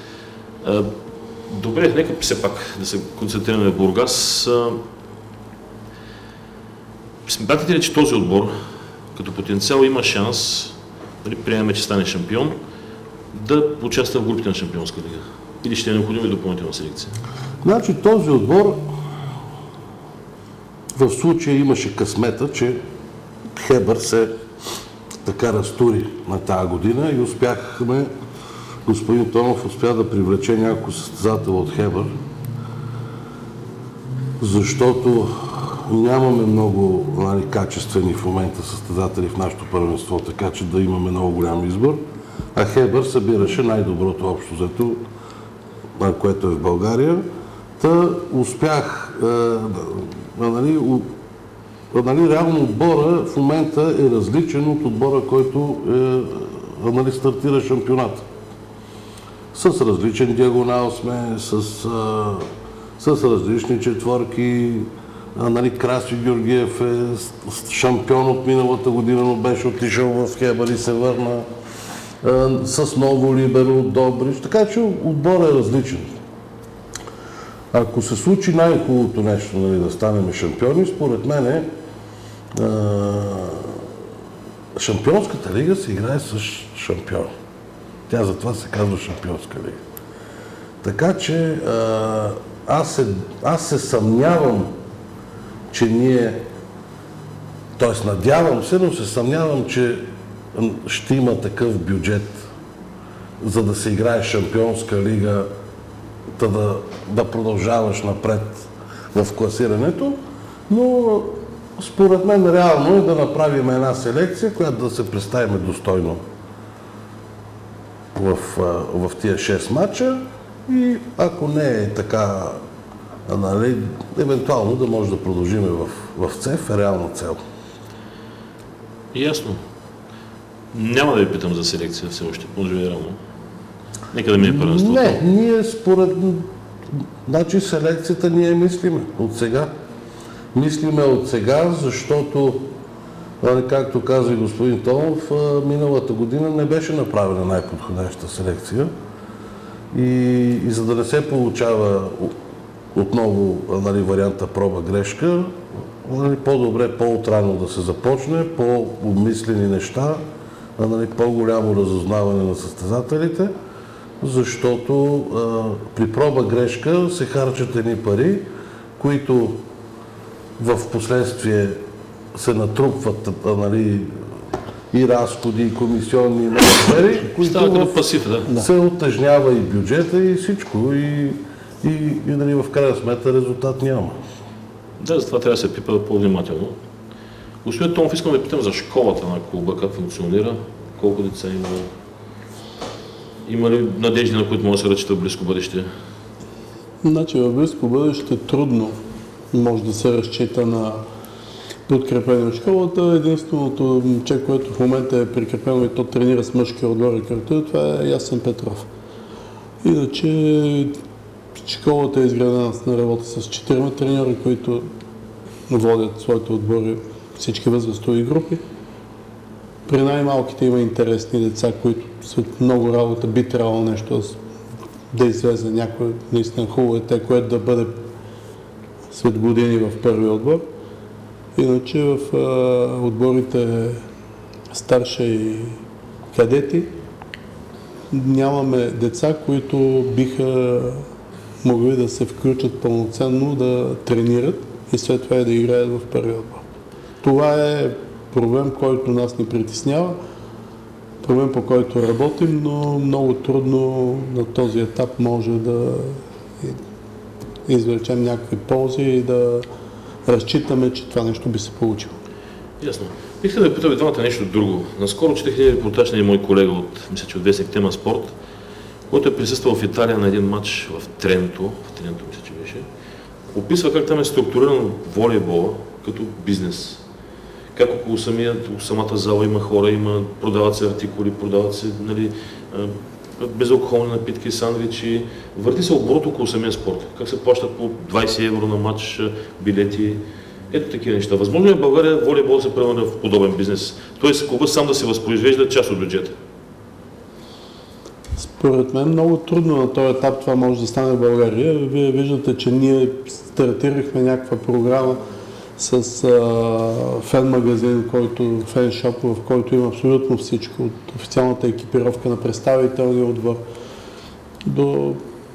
Добре, нека все пак да се концентрираме в Бургас. Смятате ли, че този отбор като потенциал има шанс, дали приемаме, че стане шампион, да участва в групите на Шампионска лига? Или ще е необходимо и допълнителна селекция? Значи този отбор в случая имаше късмета, че Хебър се така разтури на тази година и успяхме, господин Томов успя да привлече няколко състезател от Хебър, защото нямаме много нали, качествени в момента състезатели в нашото първенство, така че да имаме много голям избор. А Хебър събираше най-доброто общо взето, което е в България. Та успях, е, нали, нали, реално отбора в момента е различен от отбора, който е, нали, стартира шампионата. С различен диагонал сме, с, а, с различни четворки. А, нали, Краси Георгиев е шампион от миналата година, но беше отишъл в Хебър и се върна а, с ново либеро, Добрич, така че отборът е различен. Ако се случи най-хубавото нещо, нали, да станем шампиони, според мен е, а, Шампионската лига се играе с шампион. Тя затова се казва Шампионска лига. Така че а, аз, се, аз се съмнявам, че ние, т.е. надявам се, но се съмнявам, че ще има такъв бюджет, за да се играе Шампионска лига, да, да продължаваш напред в класирането, но според мен реално е да направим една селекция, която да се представим достойно в, в тия шест матча и ако не е така, нали, евентуално да може да продължим в, в ЦЕФ е реална цел. Ясно. Няма да ви питам за селекция все още, може би е рано. Нека да мине първенството. Не, ние според... Значи селекцията ние мислиме от сега. Мислиме от сега, защото, както каза и господин Томов, миналата година не беше направена най-подходяща селекция. И, и за да не се получава отново, нали, варианта проба-грешка, нали, по-добре, по-отрано да се започне, по-обмислени неща, нали, по-голямо разузнаване на състезателите, защото а, при проба-грешка се харчат едни пари, които в последствие се натрупват, нали, и разходи, и комисионни, и пари, които в... пасив, да. се оттежнява и бюджета, и всичко, и, и, и нали, в крайна сметка резултат няма. Да, затова трябва да се пипа по-внимателно. Господин Томов, искам да питам за школата на клуба, как функционира, колко деца има, има ли надежди, на които може да се ръчите в близко бъдеще? Значи в близко бъдеще трудно може да се разчита на подкрепение от школата. Единственото момче, което в момента е прикрепено и то тренира с мъжки отбор и кръгта, това е Ясен Петров. Иначе школата е изградена на работа с четирима треньори, които водят своите отбори, всички възрастови групи. При най-малките има интересни деца, които след много работа би трябвало нещо да излезе някой наистина хубаво дете, което да бъде след години в първи отбор. Иначе в а, отборите старша и кадети нямаме деца, които биха могли да се включат пълноценно, да тренират и след това да играят в първи отбор. Това е проблем, който нас ни притеснява, проблем, по който работим, но много трудно на този етап може да извлечем някакви ползи и да разчитаме, че това нещо би се получило. Ясно. Искам да ви питам двамата нещо друго. Наскоро четех един репортаж на един мой колега от, мисля, че от вестник Тема Спорт, който е присъствал в Италия на един матч в Тренто, в Тренто мисля, че беше, описва как там е структуриран волейбола като бизнес. Как около, самия, около самата зала има хора, има, продават се артикули, продават се, нали, безалкохолни напитки, сандвичи. Върти се оборот около самия спорт. Как се плащат по двайсет евро на матч, билети. Ето такива неща. Възможно е в България волейбол да се превърне в подобен бизнес. Тоест клубът сам да се възпроизвежда част от бюджета. Според мен много трудно на този етап това може да стане в България. Вие виждате, че ние стартирахме някаква програма с а, фен магазин, който, фен шоп, в който има абсолютно всичко, от официалната екипировка на представителния отбор до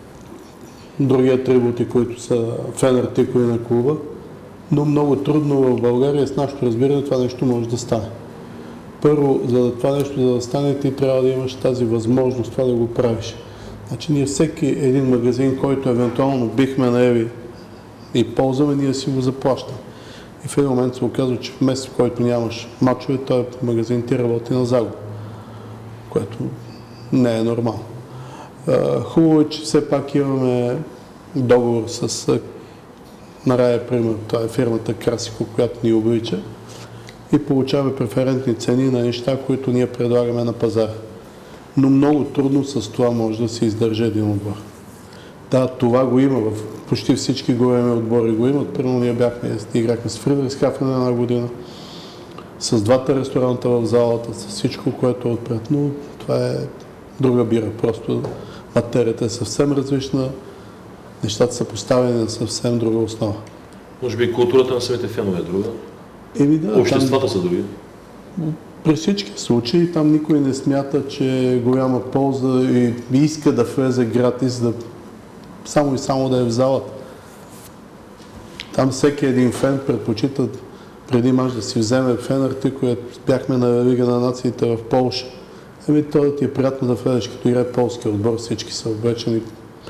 други атрибути, които са фен артикули на клуба. Но много трудно в България с нашето разбиране това нещо може да стане. Първо, за да това нещо да стане, ти трябва да имаш тази възможност това да го правиш. Значи ние всеки един магазин, който евентуално бихме наели и ползваме, ние си го заплащаме. И в един момент се оказва, че в месец, в който нямаш мачове, този магазин ти работи на загуба, което не е нормално. Хубаво е, че все пак имаме договор с Нарая, пример, това е фирмата Красико, която ни облича и получаваме преферентни цени на неща, които ние предлагаме на пазара. Но много трудно с това може да се издържа един отбор. Да, това го има в почти всички големи отбори го имат. Примерно ние бяхме, играхме с Фридрихсхафен една година, с двата ресторанта в залата, с всичко, което е отпред. Но това е друга бира. Просто материята е съвсем различна, нещата са поставени на съвсем друга основа. Може би културата на самите фенове е друга? Еми да. Обществата там, са други? При всички случаи там никой не смята, че е голяма полза и иска да влезе гратис, да само и само да е в залата. Там всеки един фен предпочита преди мач да си вземе фен артикул, бяхме на Лига на нациите в Полша. Еми това ти е приятно да влезеш, като играе полския отбор, всички са облечени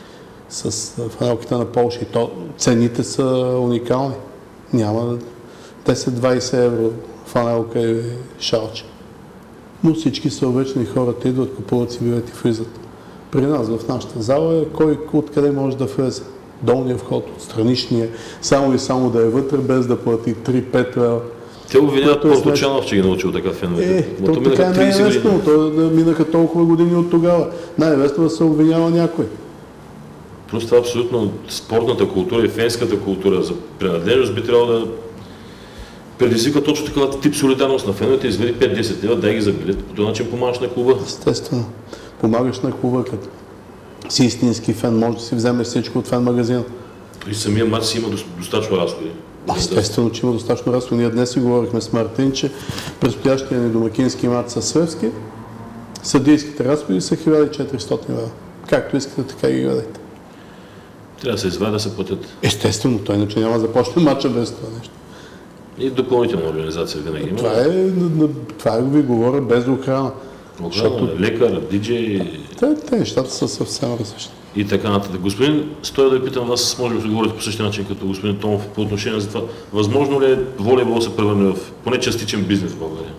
с фанелките на Полша и то цените са уникални. Няма десет-двайсет евро фанелка и шалче. Но всички са облечени, хората идват, купуват си билети, влизат. При нас в нашата зала е кой откъде може да влезе. Долния вход, от страничния, само и само да е вътре, без да плати три-пет лева. Те обвиняват което е Порточанов, че ги научил така феновете. Е, Но то то така е минаха трийсет най-лесно, години. то да минаха толкова години от тогава. Най-лесно да се обвинява някой. Просто това абсолютно спортната култура и фенската култура за принадлежност би трябвало да предизвика точно такава тип солидарност на феновете, изведи пет-десет лева, дай ги за билет. По този начин помагаш на клуба. Естествено. Помагаш на клуба, като си истински фен, може да си вземеш всичко от фен магазина. При самия матч си има достатъчно разходи. Естествено, че има достатъчно разходи. Ние днес си говорихме с Мартин, че предстоящия ни домакински матч с Свевски, съдийските разходи са хиляда и четиристотин лева. Както искате, така ги гледайте. Трябва да се извади да се платят. Естествено, той иначе няма да започне матча без това нещо. И допълнителна организация винаги има. Това е, това е, ви говоря, без охрана. Охрана, Защото- лекар, диджей Те, те нещата са съвсем различни. и така нататък. Господин, стоя да ви питам вас, може би ще говорите по същия начин като господин Томов по отношение за това. Възможно ли е волейбол да се превърне в поне частичен бизнес в България?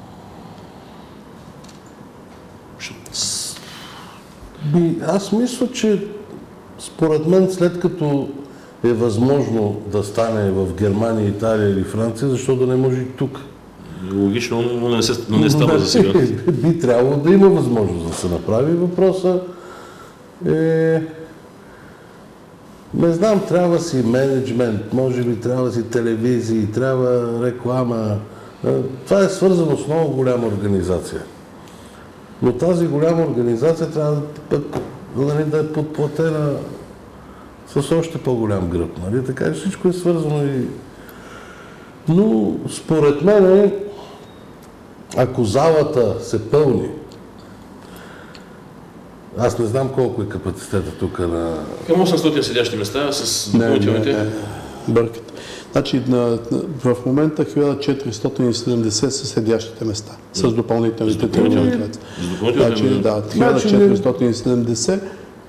Би, аз мисля, че според мен след като е възможно да стане в Германия, Италия или Франция, защо да не може и тук? Логично, но не, се, но не става за сега. Би трябвало да има възможност да се направи. Въпросът е... Не знам, трябва си менеджмент, може би трябва си телевизии, трябва реклама. Това е свързано с много голяма организация. Но тази голяма организация трябва да, пък, нали, да е подплатена с още по-голям гръб. Нали? Така че всичко е свързано и... Но според мен, ако залата се пълни, аз не знам колко е капацитета тук на... Към осемстотин седящи места с Не, не, допълнителните. не, бъркате. Значи на, на, в момента хиляда четиристотин и седемдесет са седящите места с допълнителните допълнителните. телевизионни. С допълнителните. Значи, да, хиляда четиристотин и седемдесет,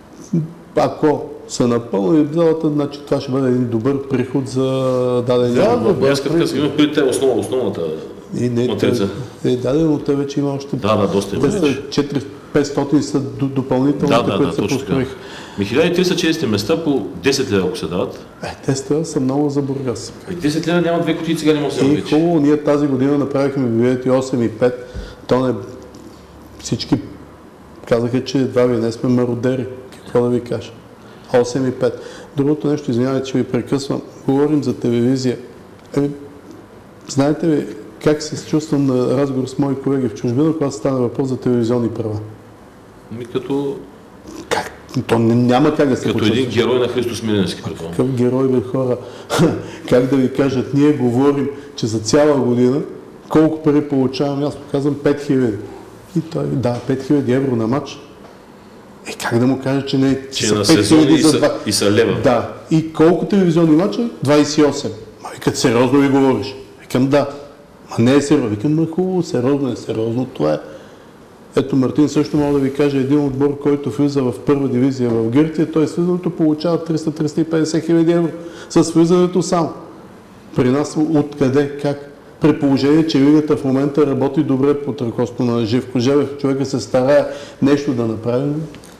ако са напълни залата, значи това ще бъде един добър приход за дадения Да, отбор. Аз като казвам, при те основа, основната И не, матрица. те, е, да, но те вече има още... Да, да, доста има Те са вече. четири петстотин са до- допълнителните, Да, да, които да, се точно така. построиха. Ми хиляда и триста четиридесет места по десет лева, ако се дават. Е, те сте са много за Бургас. И десет лева няма две кутии цигари, може да се И вече. хубаво, ние тази година направихме билети осем и пет. То не... Всички казаха, че едва ли не сме мародери. Какво да ви кажа? осем и пет. Другото нещо, извинявайте, че ви прекъсвам. Говорим за телевизия. Еми, знаете ли как се чувствам на разговор с мои колеги в чужбина, когато стана въпрос за телевизионни права? Ми като, Как? То не- няма как да се като почувстваш. един герой на Христо Смиренски. предполагам. Какъв герой бе хора? Как да ви кажат, ние говорим, че за цяла година колко пари получавам, аз казвам пет хиляди. И той, да, пет хиляди евро на матч. Е, как да му кажа, че не Че са на пет сезон хиляди и за са, два? и са лева. Да. И колко телевизионни матча? двадесет и осем. Ма викат, сериозно ли говориш? Викам, да. Ма не е сериозно. Викам, ма хубаво, сериозно е, сериозно. Това е. Ето Мартин също мога да ви каже, един отбор, който влиза в първа дивизия в Гърция, той с влизането получава триста до триста и петдесет хиляди евро. С влизането само. При нас откъде? Как? При положение, че лигата в момента работи добре под ръководството на Живко Желев, човека се старае нещо да направи.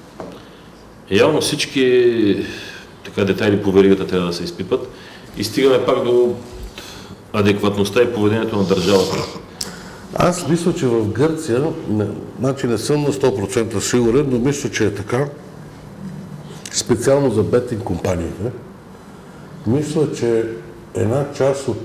Явно всички така детайли по веригата трябва да се изпипат и стигаме пак до адекватността и поведението на държавата. Аз мисля, че в Гърция, не, значи не съм на сто процента сигурен, но мисля, че е така, специално за бетинг компаниите, мисля, че една част от,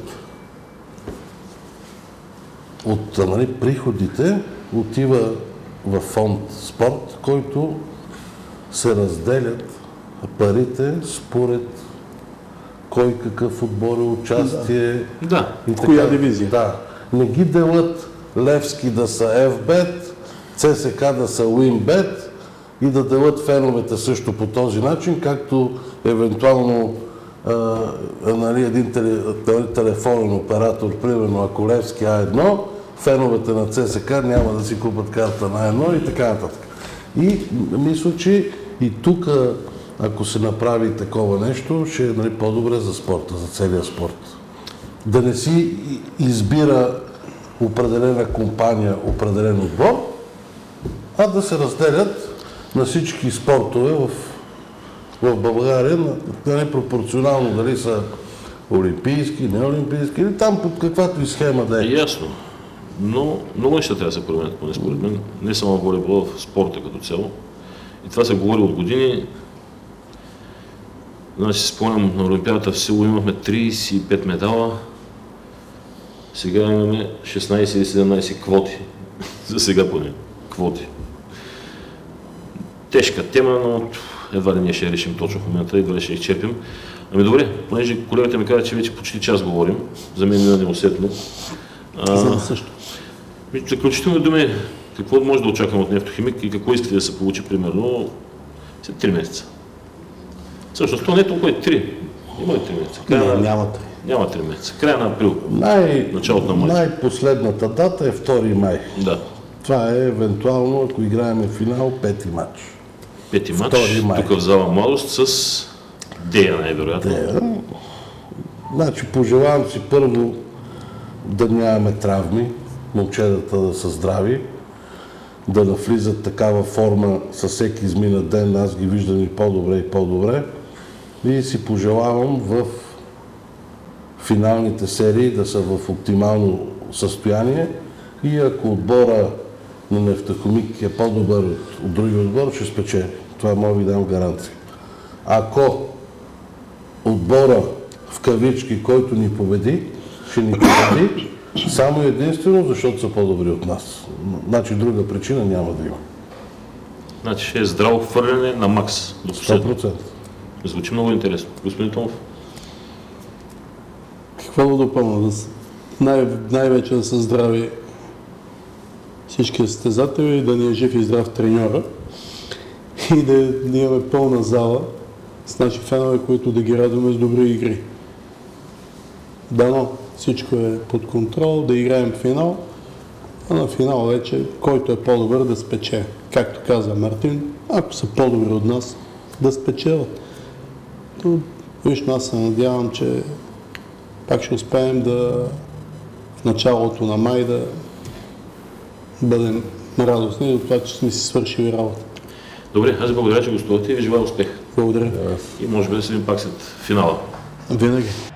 от нали, приходите отива в фонд спорт, който се разделят парите според кой какъв отбор е участие. Да. И Коя така, дивизия? Да. Не ги делят Левски да са ефбет, ЦСКА да са Уинбет и да делят феновете също по този начин, както евентуално а, нали, един теле, телефонен оператор, примерно ако Левски А едно, феновете на ЦСКА няма да си купат карта на едно и така нататък. И мисля, че и тук, ако се направи такова нещо, ще е нали, по-добре за спорта, за целия спорт. Да не си избира определена компания, определен отбор, а да се разделят на всички спортове в, в България, нали, пропорционално дали са олимпийски, неолимпийски или там под каквато и схема да е. Ясно. Но много неща трябва да се променят, поне според мен. Не само волейбола, в спорта като цяло. И това се говори от години. Значи си спомням, на Олимпиадата в Сеул имахме трийсет и пет медала. Сега имаме шестнайсет или седемнайсет квоти. За сега поне. Квоти. Тежка тема, но едва ли ние ще решим точно в момента, едва ли ще изчерпим. Ами добре, понеже колегата ми каза, че вече почти час говорим, за мен мина неусетно. За също. Заключително думи, какво може да очакваме от Нефтохимик и какво искате да се получи примерно след три месеца? Всъщност, то не е толкова е три. Има ли три месеца? Не, на... няма три. Няма три месеца. Края на април. Най... Началото на май. Най-последната дата е втори май. Да. Това е евентуално, ако играем финал, пети матч. Пети матч, тук в зала Младост с Дея най-вероятно. Дея. Значи пожелавам си първо да нямаме травми, момчетата да са здрави, да навлизат такава форма със всеки измина ден, аз ги виждам и по-добре и по-добре. И си пожелавам в финалните серии да са в оптимално състояние и ако отбора на Нефтохимик е по-добър от, от другия отбор, ще спечели. Това мога ви дам гаранция. Ако отбора в кавички, който ни победи, ще ни победи само единствено, защото са по-добри от нас. Значи друга причина няма да има. Значи ще е здраво хвърляне на макс до сто последно. процента. Звучи много интересно. Господин Томов? Какво да допълня? Да с... най- най-вече да са здрави всички състезатели, да ни е жив и здрав треньора и да, да имаме пълна зала с наши фенове, които да ги радваме с добри игри. Дано всичко е под контрол, да играем финал, а на финал вече, който е по-добър да спечели. Както каза Мартин, ако са по-добри от нас, да спечелят. Но, лично аз се надявам, че пак ще успеем да в началото на май да бъдем радостни от това, че сме си свършили работа. Добре, аз благодаря, че гостувахте и ви желая успех. Благодаря. И може би да се видим пак след финала. Винаги.